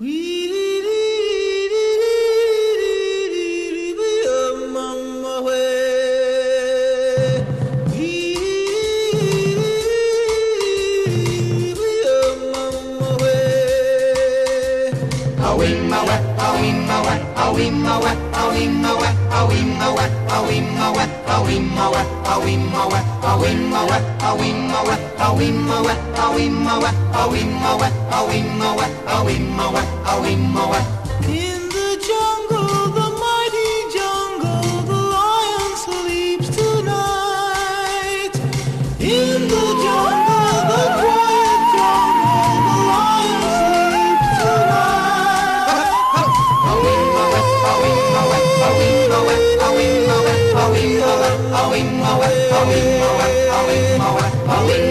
In the jungle, the mighty jungle, the lion sleeps tonight. In the jungle, the quiet jungle, the lion sleeps tonight.